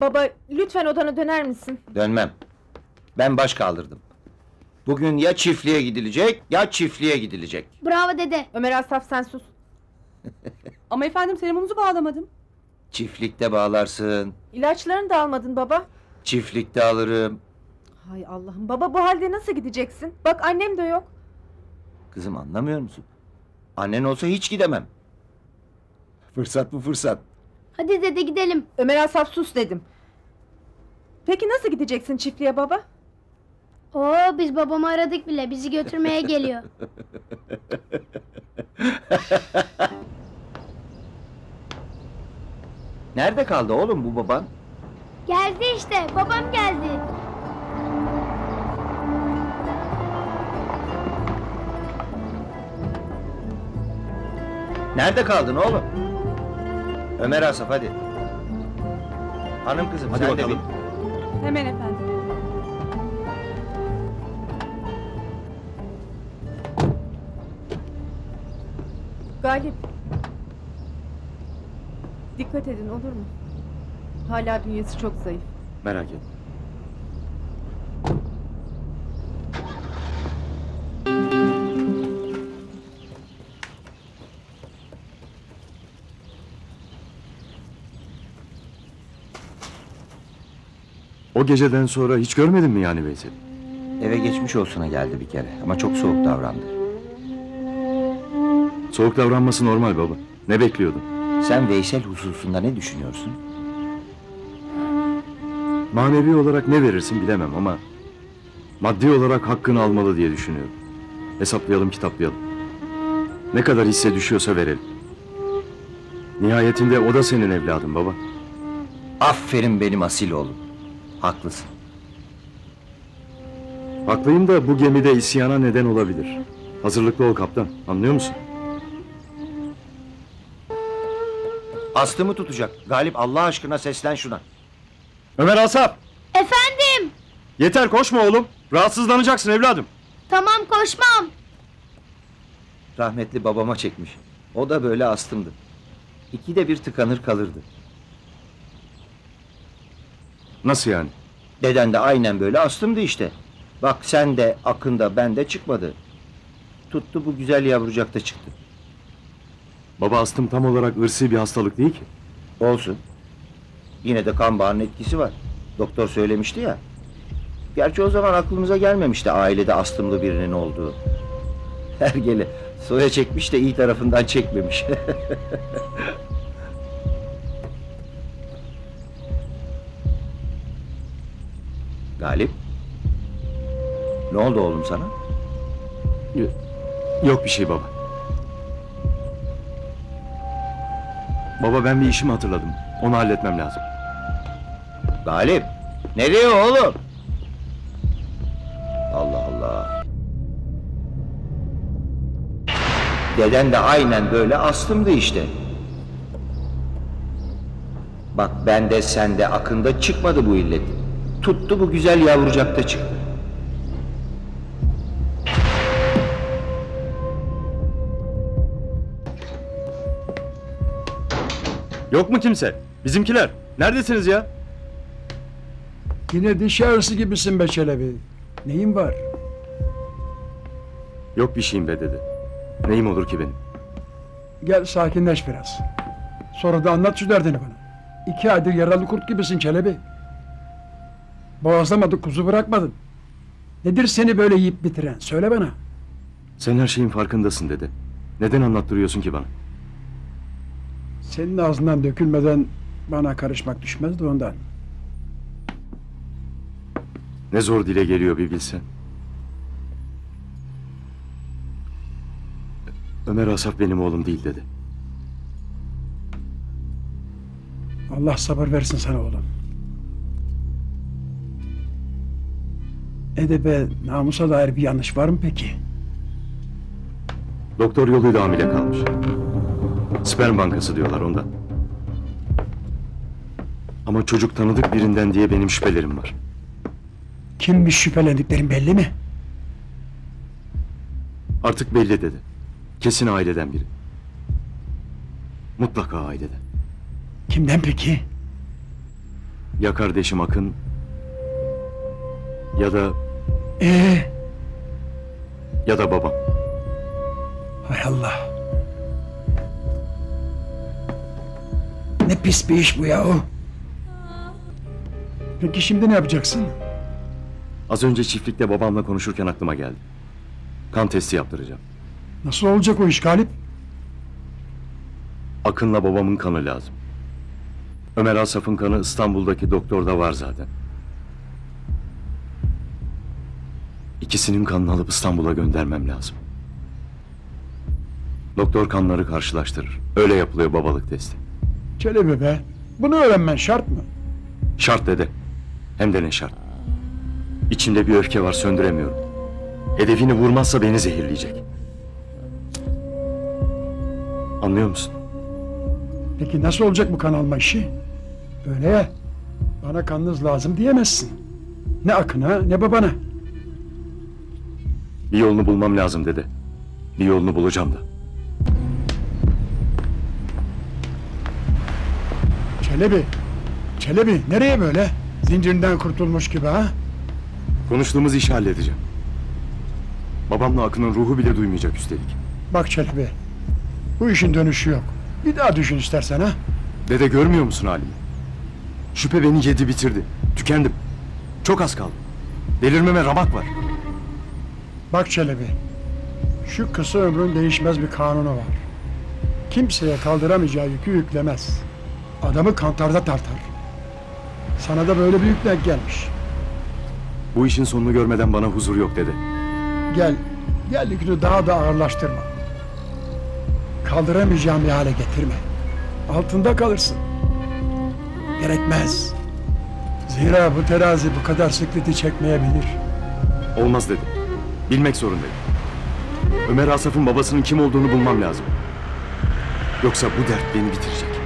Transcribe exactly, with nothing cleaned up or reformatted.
Baba, lütfen odana döner misin? Dönmem. Ben baş kaldırdım. Bugün ya çiftliğe gidilecek, ya çiftliğe gidilecek. Bravo dede. Ömer Asaf, sen sus. Ama efendim serumunuzu bağlamadım. Çiftlikte bağlarsın. İlaçlarını da almadın baba. Çiftlikte alırım. Hay Allah'ım, baba bu halde nasıl gideceksin? Bak annem de yok. Kızım anlamıyor musun? Annen olsa hiç gidemem. Fırsat bu fırsat. Hadi dede gidelim. Ömer Asaf, sus dedim. Peki nasıl gideceksin çiftliğe baba? Oo, biz babamı aradık bile, bizi götürmeye geliyor. Nerede kaldı oğlum bu baban? Geldi işte, babam geldi. Nerede kaldın oğlum? Ömer Asaf hadi. Hanım kızım Hadi sen de bakalım. bin. Hemen efendim. Galip. Dikkat edin, olur mu? Hala bünyesi çok zayıf. Merak etme. O geceden sonra hiç görmedin mi yani Veysel? Eve geçmiş olsuna geldi bir kere ama çok soğuk davrandı. Soğuk davranması normal baba. Ne bekliyordun? Sen Veysel hususunda ne düşünüyorsun? Manevi olarak ne verirsin bilemem ama maddi olarak hakkını almalı diye düşünüyorum. Hesaplayalım, kitaplayalım. Ne kadar hisse düşüyorsa verelim. Nihayetinde o da senin evladın baba. Aferin benim asil oğlum. Haklısın. Haklıyım da bu gemide isyana neden olabilir. Hazırlıklı ol kaptan, anlıyor musun? Aslı mı tutacak? Galip Allah aşkına seslen şuna. Ömer Asaf! Efendim! Yeter koşma oğlum. Rahatsızlanacaksın evladım. Tamam, koşmam. Rahmetli babama çekmiş. O da böyle astımdı. İkide bir tıkanır kalırdı. Nasıl yani? Deden de aynen böyle astımdı işte. Bak sen de Akın da ben de çıkmadı. Tuttu bu güzel yavrucak da çıktı. Baba astım tam olarak ırsi bir hastalık değil ki. Olsun. Yine de kan bağının etkisi var. Doktor söylemişti ya. Gerçi o zaman aklımıza gelmemişti ailede astımlı birinin olduğu. Hergele soya çekmiş de iyi tarafından çekmemiş. Galip. Ne oldu oğlum sana? Yok bir şey baba. Baba ben bir işimi hatırladım. Onu halletmem lazım. Galip. Nereye oğlum? Allah Allah. Deden de aynen böyle astımdı işte. Bak bende sende Akın'da çıkmadı bu illet. Tuttu bu güzel yavrucakta çıktı. Yok mu kimse? Bizimkiler. Neredesiniz ya? Yine diş ağrısı gibisin be Çelebi. Neyin var? Yok bir şeyim be dede. Neyim olur ki benim? Gel sakinleş biraz. Sonra da anlat şu derdini bana. İki aydır yaralı kurt gibisin Çelebi. Boğazlamadık, kuzu bırakmadın. Nedir seni böyle yiyip bitiren? Söyle bana. Sen her şeyin farkındasın dede. Neden anlattırıyorsun ki bana? Senin ağzından dökülmeden bana karışmak düşmezdi ondan. Ne zor dile geliyor bir bilsen. Ömer Asaf benim oğlum değil dedi. Allah sabır versin sana oğlum. Edebe, namusa dair bir yanlış var mı peki? Doktor yoluyla hamile kalmış. Sperm bankası diyorlar ondan. Ama çocuk tanıdık birinden diye benim şüphelerim var. Kimmiş şüphelendiklerin belli mi? Artık belli dedi. Kesin aileden biri. Mutlaka aileden. Kimden peki? Ya kardeşim Akın ya da Ee, ya da babam. hay Allah. Ne pis bir iş bu yahu. Peki şimdi ne yapacaksın? Az önce çiftlikte babamla konuşurken aklıma geldi. Kan testi yaptıracağım. Nasıl olacak o iş Galip? Akın'la babamın kanı lazım. Ömer Asaf'ın kanı İstanbul'daki doktorda var zaten. İkisinin kanını alıp İstanbul'a göndermem lazım. Doktor kanları karşılaştırır. Öyle yapılıyor babalık testi. Çelebi be. Bunu öğrenmen şart mı? Şart dede. Hem de ne şart. İçimde bir öfke var, söndüremiyorum. Hedefini vurmazsa beni zehirleyecek. Anlıyor musun? Peki nasıl olacak bu kan alma işi? Öyle ya. Bana kanınız lazım diyemezsin. Ne Akın'a ne babana. Bir yolunu bulmam lazım dede. Bir yolunu bulacağım da. Çelebi. Çelebi nereye böyle? Zincirinden kurtulmuş gibi ha? Konuştuğumuz işi halledeceğim. Babamla Akın'ın ruhu bile duymayacak üstelik. Bak Çelebi. Bu işin dönüşü yok. Bir daha düşün istersen ha? Dede görmüyor musun halimi? Şüphe beni yedi bitirdi. Tükendim. Çok az kaldı. Delirmeme ramak var. Bak Çelebi. Şu kısa ömrün değişmez bir kanunu var. Kimseye kaldıramayacağı yükü yüklemez. Adamı kantarda tartar. Sana da böyle bir yük denk gelmiş. Bu işin sonunu görmeden bana huzur yok dede. Gel, gel yükünü daha da ağırlaştırma. Kaldıramayacağım bir hale getirme. Altında kalırsın. Gerekmez. Zira bu terazi bu kadar sıkleti çekmeyebilir. Olmaz dedi. Bilmek zorundayım. Ömer Asaf'ın babasının kim olduğunu bulmam lazım. Yoksa bu dert beni bitirecek.